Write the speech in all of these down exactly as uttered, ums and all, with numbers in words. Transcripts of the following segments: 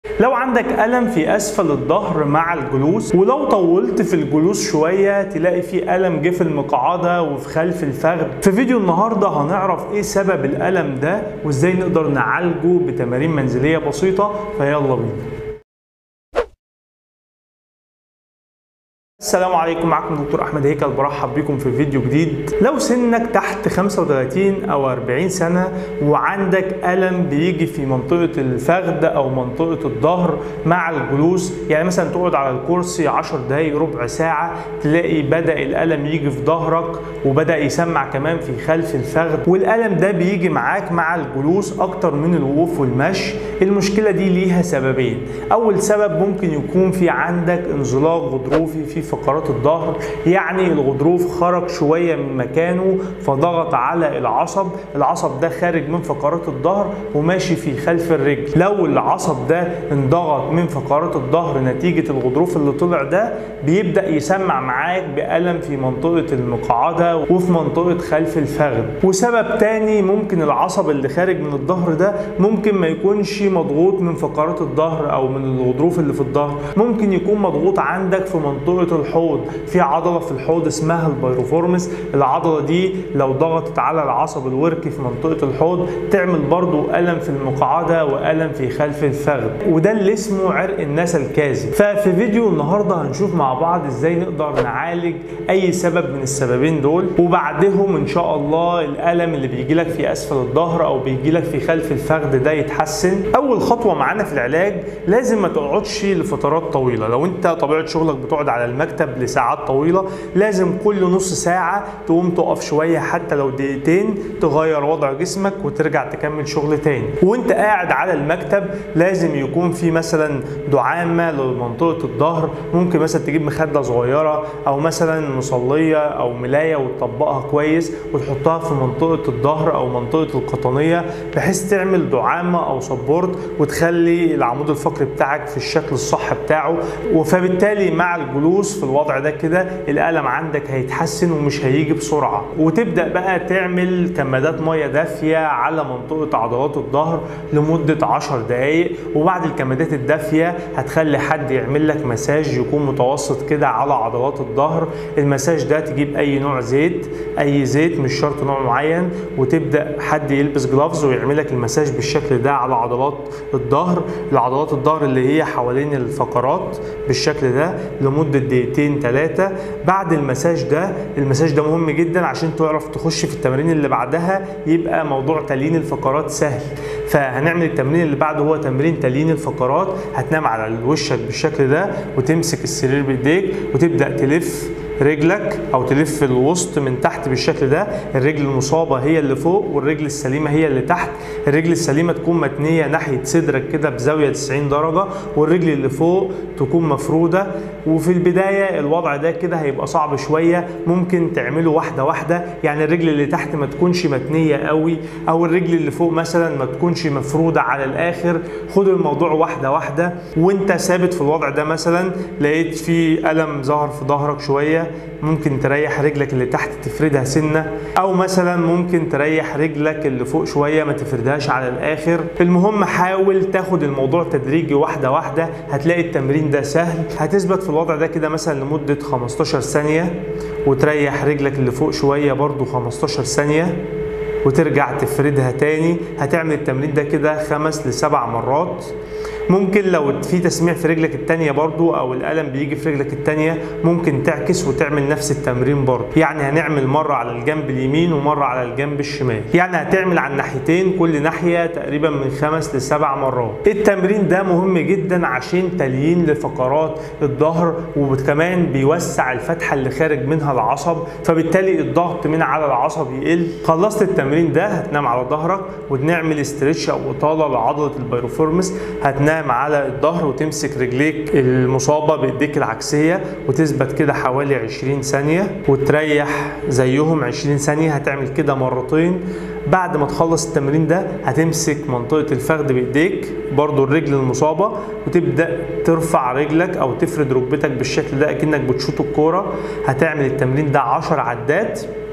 لو عندك ألم في أسفل الظهر مع الجلوس، ولو طولت في الجلوس شوية تلاقي في ألم جه في المقعدة وفي خلف الفخذ. في فيديو النهاردة هنعرف إيه سبب الألم ده وإزاي نقدر نعالجه بتمارين منزلية بسيطة، فيلا بينا. السلام عليكم، معكم دكتور احمد هيكل، برحب بكم في فيديو جديد. لو سنك تحت خمسة وثلاثين او أربعين سنه وعندك الم بيجي في منطقه الفخذ او منطقه الظهر مع الجلوس، يعني مثلا تقعد على الكرسي عشر دقايق ربع ساعه تلاقي بدا الالم يجي في ظهرك وبدا يسمع كمان في خلف الفخذ، والالم ده بيجي معاك مع الجلوس اكتر من الوقوف والمشي. المشكله دي ليها سببين. اول سبب ممكن يكون في عندك انزلاق غضروفي في فقرات الظهر، يعني الغضروف خرج شويه من مكانه فضغط على العصب، العصب ده خارج من فقرات الظهر وماشي في خلف الرجل. لو العصب ده انضغط من فقرات الظهر نتيجه الغضروف اللي طلع ده بيبدا يسمع معاك بالم في منطقه المقعده وفي منطقه خلف الفخذ. وسبب تاني ممكن العصب اللي خارج من الظهر ده ممكن ما يكونش مضغوط من فقرات الظهر او من الغضروف اللي في الظهر، ممكن يكون مضغوط عندك في منطقه الحوض. في عضله في الحوض اسمها البايروفورمس، العضله دي لو ضغطت على العصب الوركي في منطقه الحوض تعمل برضو الم في المقعده والم في خلف الفخذ، وده اللي اسمه عرق النسا الكاذب. ففي فيديو النهارده هنشوف مع بعض ازاي نقدر نعالج اي سبب من السببين دول، وبعدهم ان شاء الله الالم اللي بيجي لك في اسفل الظهر او بيجي لك في خلف الفخذ ده يتحسن. اول خطوه معانا في العلاج لازم ما تقعدش لفترات طويله. لو انت طبيعه شغلك بتقعد على المكتب لساعات طويله لازم كل نص ساعه تقوم تقف شويه حتى لو دقيقتين تغير وضع جسمك وترجع تكمل شغل تاني. وانت قاعد على المكتب لازم يكون في مثلا دعامه لمنطقه الظهر، ممكن مثلا تجيب مخده صغيره او مثلا مصليه او ملايه وتطبقها كويس وتحطها في منطقه الظهر او منطقه القطنيه بحيث تعمل دعامه او سبورت وتخلي العمود الفقري بتاعك في الشكل الصح بتاعه. وفبالتالي مع الجلوس في الوضع ده كده الالم عندك هيتحسن ومش هيجي بسرعه. وتبدا بقى تعمل كمادات ميه دافيه على منطقه عضلات الظهر لمده عشر دقائق، وبعد الكمادات الدافيه هتخلي حد يعمل لك مساج يكون متوسط كده على عضلات الظهر. المساج ده تجيب اي نوع زيت، اي زيت مش شرط نوع معين، وتبدا حد يلبس جلافز ويعمل لك المساج بالشكل ده على عضلات الظهر، لعضلات الظهر اللي هي حوالين الفقرات بالشكل ده لمده دقيقتين ثلاثه. بعد المساج ده، المساج ده مهم جدا عشان تعرف تخش في التمارين اللي بعدها يبقى موضوع تليين الفقرات سهل. فهنعمل التمرين اللي بعده هو تمرين تليين الفقرات. هتنام على وشك بالشكل ده وتمسك السرير بايديك وتبدا تلف رجلك او تلف الوسط من تحت بالشكل ده. الرجل المصابه هي اللي فوق والرجل السليمه هي اللي تحت. الرجل السليمه تكون متنيه ناحيه صدرك كده بزاويه تسعين درجه، والرجل اللي فوق تكون مفروده. وفي البدايه الوضع ده كده هيبقى صعب شويه، ممكن تعمله واحده واحده، يعني الرجل اللي تحت ما تكونش متنيه قوي او الرجل اللي فوق مثلا ما تكونش مفروده على الاخر. خد الموضوع واحده واحده وانت ثابت في الوضع ده. مثلا لقيت في الم ظهر في ظهرك شويه، ممكن تريح رجلك اللي تحت تفردها سنه، او مثلا ممكن تريح رجلك اللي فوق شويه ما تفردهاش على الاخر. المهم حاول تاخد الموضوع تدريجي واحده واحده، هتلاقي التمرين ده سهل. هتثبت في الوضع ده كده مثلا لمده خمستاشر ثانيه وتريح رجلك اللي فوق شويه برضو خمستاشر ثانيه وترجع تفردها تاني. هتعمل التمرين ده كده خمس لسبع مرات. ممكن لو في تسميع في رجلك التانية برضو او الالم بيجي في رجلك التانية ممكن تعكس وتعمل نفس التمرين برضو، يعني هنعمل مرة على الجنب اليمين ومرة على الجنب الشمال، يعني هتعمل على الناحيتين كل ناحية تقريبا من خمس لسبع مرات. التمرين ده مهم جدا عشان تليين لفقرات الظهر، وكمان بيوسع الفتحة اللي خارج منها العصب، فبالتالي الضغط من على العصب يقل. خلصت التمرين ده هتنام على ظهرك ونعمل استرتش او اطالة لعضلة البايروفورمس. هتنام على الظهر وتمسك رجليك المصابة بايديك العكسية وتثبت كده حوالي عشرين ثانية وتريح زيهم عشرين ثانية. هتعمل كده مرتين. بعد ما تخلص التمرين ده هتمسك منطقة الفخذ بايديك برضو الرجل المصابة وتبدأ ترفع رجلك او تفرد ركبتك بالشكل ده اكنك بتشوط الكورة. هتعمل التمرين ده عشر عدات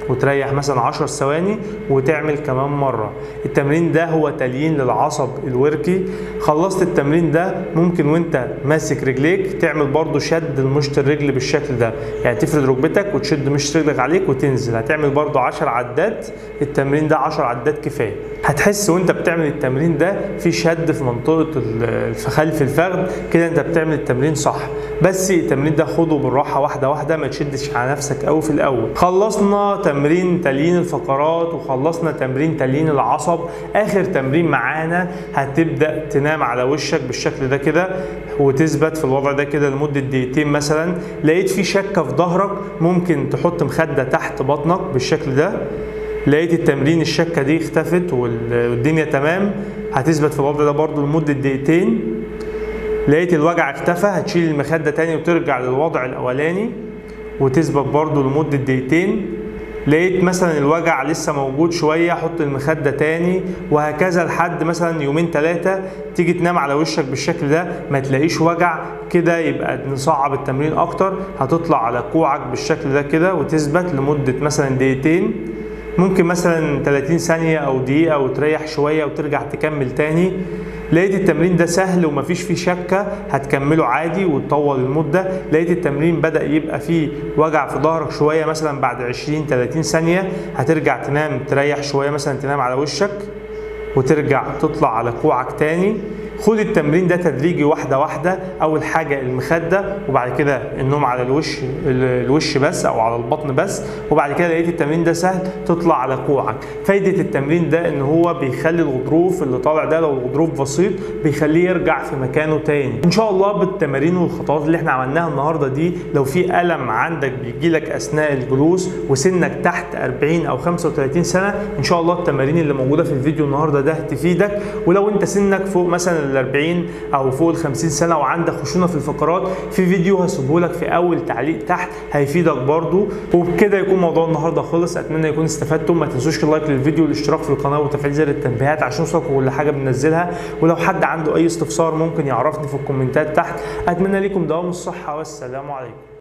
وتريح مثلا عشر ثواني وتعمل كمان مرة. التمرين ده هو تليين للعصب الوركي. خلصت التمرين ده ممكن وانت ماسك رجليك تعمل برضو شد لمشط الرجل بالشكل ده، يعني تفرد ركبتك وتشد مشط رجلك عليك وتنزل. هتعمل برضو عشر عدات. التمرين ده عشر عدات كفاية. هتحس وانت بتعمل التمرين ده في شد في منطقة خلف الفخذ كده، انت بتعمل التمرين صح. بس التمرين ده خده بالراحة واحدة واحدة، ما تشدش على نفسك قوي في الاول. خلصنا تمرين تليين الفقرات وخلصنا تمرين تليين العصب. اخر تمرين معانا هتبدأ تنام على وشك بالشكل ده كده وتثبت في الوضع ده كده لمدة دقيقتين مثلا. لقيت في شكة في ظهرك ممكن تحط مخدة تحت بطنك بالشكل ده. لقيت التمرين الشكة دي اختفت والدنيا تمام، هتثبت في الوضع ده برضو لمدة دقيقتين. لقيت الوجع اختفى، هتشيل المخدة تاني وترجع للوضع الاولاني وتثبت برضو لمدة دقيقتين. لقيت مثلا الوجع لسه موجود شوية، حط المخدة تاني، وهكذا لحد مثلا يومين ثلاثة. تيجي تنام على وشك بالشكل ده ما تلاقيش وجع كده، يبقى نصعب التمرين اكتر. هتطلع على كوعك بالشكل ده كده وتثبت لمدة مثلا دقيقتين، ممكن مثلا ثلاثين ثانية او دقيقة، وتريح شوية وترجع تكمل تاني. لقيت التمرين ده سهل ومفيش فيه شكة، هتكمله عادي وتطول المدة. لقيت التمرين بدأ يبقى فيه وجع في ظهرك شوية مثلا بعد عشرين ثلاثين ثانية، هترجع تنام تريح شوية مثلا، تنام على وشك وترجع تطلع على كوعك تاني. خد التمرين ده تدريجي واحدة واحدة. أول حاجة المخدة، وبعد كده النوم على الوش الوش بس أو على البطن بس، وبعد كده لقيت التمرين ده سهل تطلع على كوعك. فايدة التمرين ده إن هو بيخلي الغضروف اللي طالع ده لو الغضروف بسيط بيخليه يرجع في مكانه تاني. إن شاء الله بالتمارين والخطوات اللي احنا عملناها النهاردة دي، لو في ألم عندك بيجيلك أثناء الجلوس وسنك تحت أربعين أو خمسة وثلاثين سنة، إن شاء الله التمارين اللي موجودة في الفيديو النهاردة ده هتفيدك. ولو أنت سنك فوق مثلا ال أربعين او فوق ال خمسين سنه وعندك خشونه في الفقرات، في فيديو هسيبه لك في اول تعليق تحت هيفيدك برضو. وبكده يكون موضوع النهارده خلص. اتمنى يكون استفدتم. ما تنسوش اللايك للفيديو والاشتراك في القناه وتفعيل زر التنبيهات عشان يوصلكوا كل حاجه بننزلها. ولو حد عنده اي استفسار ممكن يعرفني في الكومنتات تحت. اتمنى لكم دوام الصحه والسلام عليكم.